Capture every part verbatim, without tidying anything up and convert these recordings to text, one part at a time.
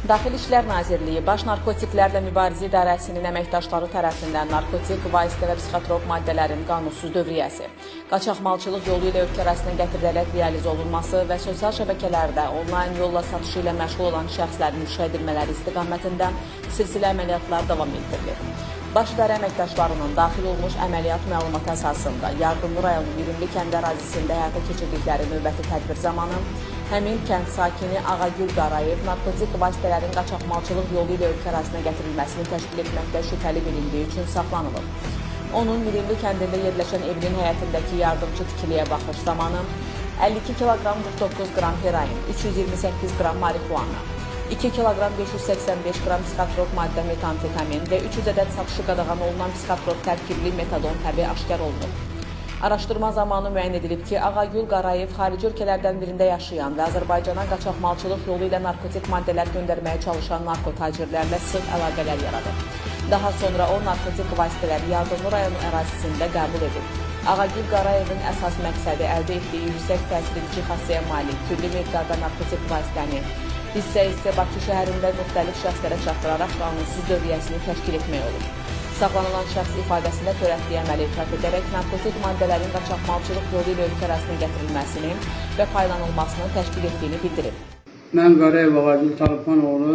Daxili İşlər Nazirliyi Baş Narkotiklərlə Mübarizə İdarəsinin əməkdaşları tərəfindən narkotik, vasitə və psixotrop maddələrin qanunsuz dövriyyəsi, qaçaqmalçılıq yolu ilə ölkə ərazisinə gətirilərək realiz olunması və sosial şəbəkələrdə onlayn yolla satışı ilə məşğul olan şəxslərin müşahidə edilmələri istiqamətində silsilə əməliyyatlar davam etdirilir. Baş idarə əməkdaşlarının daxil olmuş əməliyyat məlumatı əsasında Yardımlı rayonu Mirimli kənd ərazisində həyata keçirdikləri növbəti tədbir zamanı həmin kənd sakini Ağagül Qarayev narkotik vasitələrin qaçaqmalçılıq yolu ilə ölkə ərazisinə gətirilməsini təşkil etməkdə şübhəli bilindiyi üçün saxlanılıb. Onun Mirimli kəndində yerləşən evinin həyətindəki yardımcı tikiliyə baxış zamanı əlli iki kiloqram qırx doqquz qram heroin, üç yüz iyirmi səkkiz qram marihuana, iki kiloqram beş yüz səksən beş qram psixotrop maddə metamfetamin və üç yüz ədəd satışı qadağan olunan psixotrop tərkibli metadon təbi aşkar olunub. Araşdırma zamanı müəyyən edilib ki, Ağagül Qarayev xarici ölkələrdən birində yaşayan və Azərbaycana qaçaqmalçılıq yolu ilə narkotik maddələr göndərməyə çalışan narkotacirlərlə sıx əlaqələr yaradıb. Daha sonra o, narkotik vasitələri Yardımlı rayonu ərazisində qəbul edib. Ağagül Qarayevin əsas məqsədi əldə etdiyi yüksək təsir edici xassəyə malik külli miqdarda narkotik vasitəni hissə-hissə Bakı şəhərində müxtəlif şəxslərə çatdıraraq qanunsuz dövriyyəsini təşkil etmək olur. Saxlanılan şəxs ifadəsində törətdiyi əməli etiraf edərək narkotik maddələrin qaçaqmalçılıq yolu ilə ölkə ərazisinə gətirilməsini və paylanılmasını təşkil etdiyini bildirib. Mən Qarayev Ağagül Talıbxanoğlu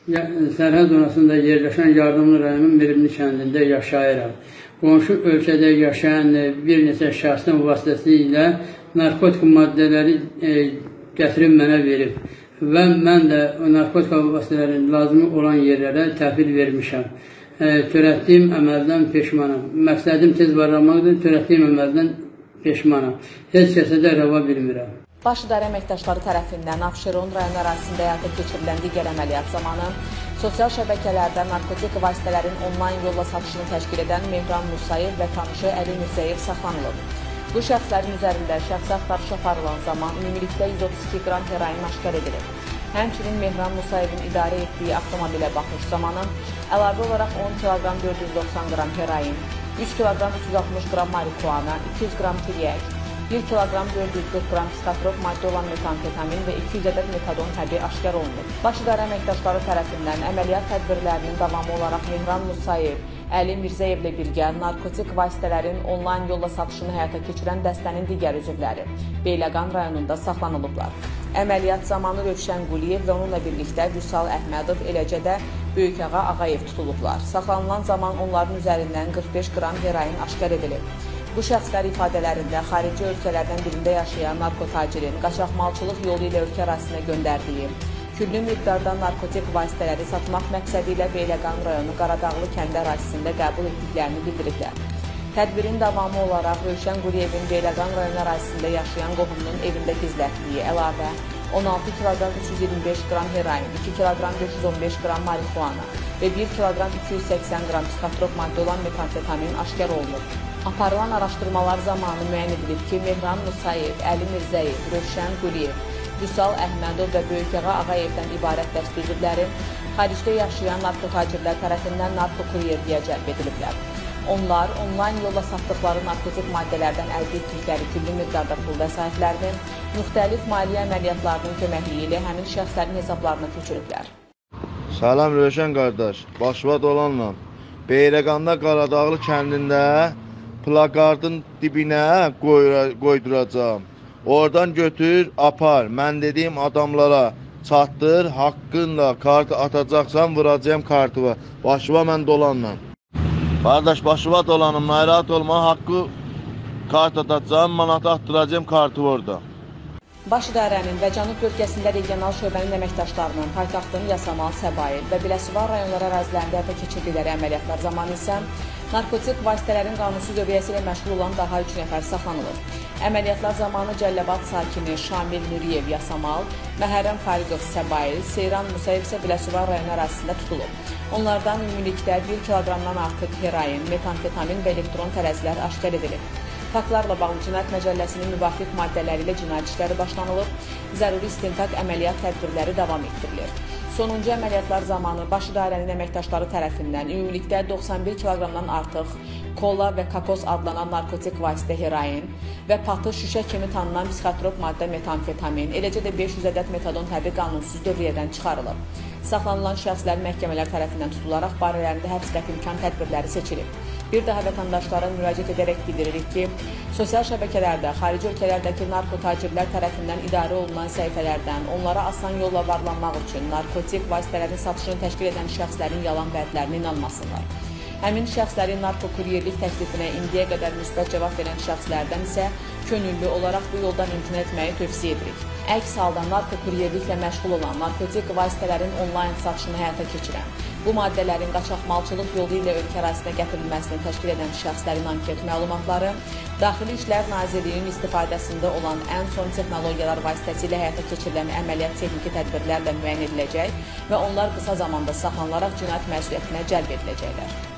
sərhəd zonasında yerləşən Yardımlı rayonunun Mirimli kəndində yaşayıram. Qonşu ölkədə yaşayan bir neçə şəxsin vasitəsilə narkotik maddələri e, gətirib mənə verib və mən də o narkotik vasitələrin lazımı olan yerlərə təhvil vermişəm. E, törətdiyim əməldən peşmanam. Məqsədim tez varlanmaqdır, törətdiyim əməldən peşmanam. Heç kəsə də rəva bilmirəm. Baş idarə əməkdaşları tərəfindən Abşeron rayon ərazisində həyata keçirilən digər əməliyyat zamanı sosial şəbəkələrdə narkotik vasitələrin onlayn yolla satışını təşkil edən Mehran Musayev və tanışı Əli Mirzəyev saxlanılıb. Bu şəxslərin üzərində şəxsi axtarış aparılan zaman ümumilikdə yüz otuz iki qram heroin aşkar edilib. Həmçinin Mehran Musayevin idarə etdiyi avtomobilə baxış zamanı əlavə olaraq on kiloqram dörd yüz doxsan qram heroin, üç kiloqram üç yüz altmış qram marihuana, iki yüz qram tiryək, bir kiloqram dörd yüz qırx qram psixotrop maddə olan metamfetamin və iki yüz ədəd metadon təbi aşkar olunub. Baş idarə əməkdaşları tərəfindən əməliyyat tədbirlərinin davamı olaraq Mehran Musayev, Əli Mirzəyevlə birgə narkotik vasitələrin onlayn yolla satışını həyata keçirən dəstənin digər üzvləri Beyləqan rayonunda saxlanılıblar. Əməliyyat zamanı Rövşən Quliyev və onunla birlikdə Vüsal Əhmədov, eləcə də Böyükağa Ağayev tutulublar. Saxlanılan zaman onların üzərindən qırx beş qram heroin aşkar edilib. Bu şəxslər ifadələrində xarici ölkələrdən birində yaşayan narkotacirin qaçaqmalçılıq yolu ilə ölkə ərazisinə göndərdiyi, küllü miqdarda narkotik vasitələri satmaq məqsədi ilə Beyləqan rayonu Qaradağlı kəndi ərazisində qəbul etdiklərini bildiriblər. Tədbirin davamı olaraq Rövşən Quliyevin Beyləqan rayonu ərazisində yaşayan qohumunun evində gizlətdiyi əlavə on altı kiloqram üç yüz iyirmi beş qram heroin, iki kiloqram beş yüz on beş qram marihuana və bir kiloqram iki yüz səksən qram psixotrop maddə olan metamfetamin aşkar olunub. Aparılan araşdırmalar zamanı müəyyən edilib ki, Mehran Musayev, Əli Mirzəyev, Rövşən Quliyev, Vüsal Əhmədov və Böyükağa Ağayevdən ibarət dəstə üzvləri xaricdə yaşayan narkotacirlər tərəfindən narkokuryerliyə cəlb ediliblər. Onlar onlayn yolla satdıqları narkotik maddələrdən əldə etdikləri küllü miqdarda pul vəsaitlərini müxtəlif maliyyə əməliyyatlarının köməkliyi ilə həmin şəxslərin hesablarına köçürüblər. Salam Rövşən qardaş, başvad olanla Beyləqanda Qaradağlı kəndində plakardın dibinə qoyduracağım. Oradan götür, apar. Mən dediyim adamlara çatdır, haqqınla kartı atacaqsan, vuracağım kartı var. Başıva mən dolanla. Qardaş, başıva dolanım, narahat olma, haqqı kart atacağım, manat attıracağım kartı orada. Baş idarənin və Cənub bölgəsində regional şöbənin əməkdaşlarının paytaxtın Yasamal, Səbail və Biləsuvar rayonları ərazilərində həyata keçirdikləri əməliyyatlar zamanı isə narkotik vasitələrin qanunsuz dövriyyəsi ilə məşğul olan daha üç nəfər saxlanılır. Əməliyyatlar zamanı Cəlləbad sakini Şamil Nuriyev Yasamal, Məhərrəm Fariqov Səbail, Seyran Musayev isə Biləsuvar rayonu ərazisində tutulub. Onlardan ümumilikdə bir kiloqramdan artıq heroin, metamfetamin və elektron tərəzilər aşkar edilib. Faktlarla bağlı Cinayət Məcəlləsinin müvafiq maddələri ilə cinayət işləri başlanılıb, zəruri istintaq əməliyyat tədbirləri davam etdirilir. Sonuncu əməliyyatlar zamanı baş idarənin əməkdaşları tərəfindən ümumilikdə doxsan bir kiloqramdan artıq kola və kakos adlanan narkotik vasitə heroin və patı şüşə kimi tanınan psixotrop maddə metamfetamin, eləcə də beş yüz ədəd metadon təbi qanunsuz dövriyyədən çıxarılıb. Saxlanılan şəxslər məhkəmələr tərəfindən tutularaq barələrində həbs qəti imkan tədbirləri seçilib. Bir daha vətəndaşlara müraciət edərək bildiririk ki, sosial şəbəkələrdə, xarici ölkələrdəki narkotacirlər tərəfindən idarə olunan səhifələrdən onlara asan yolla varlanmaq üçün narkotik vasitələrin satışını təşkil edən şəxslərin yalan vədlərinə inanmasınlar. Həmin şəxslərin narkokuryerlik təklifinə indiyə qədər müsbət cavab verən şəxslərdən isə könüllü olaraq bu yoldan imtina etməyi tövsiyə edirik. Əks halda narkokuryerliklə məşğul olan, narkotik vasitələrin onlayn satışını həyata keçirən, bu maddələrin qaçaqmalçılıq yolu ilə ölkə ərazisinə gətirilməsini təşkil edən şəxslərin anket məlumatları Daxili İşlər Nazirliyinin istifadəsində olan ən son texnologiyalar vasitəsilə həyata keçirilən əməliyyat texniki tədbirlərlə müəyyən ediləcək və onlar qısa zamanda saxlanılaraq cinayət məsuliyyətinə cəlb ediləcəklər.